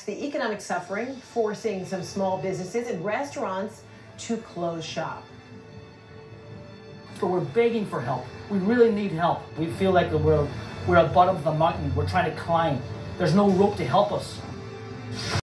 the economic suffering, forcing some small businesses and restaurants to close shop. So we're begging for help. We really need help. We feel like we're at the bottom of the mountain. We're trying to climb. There's no rope to help us.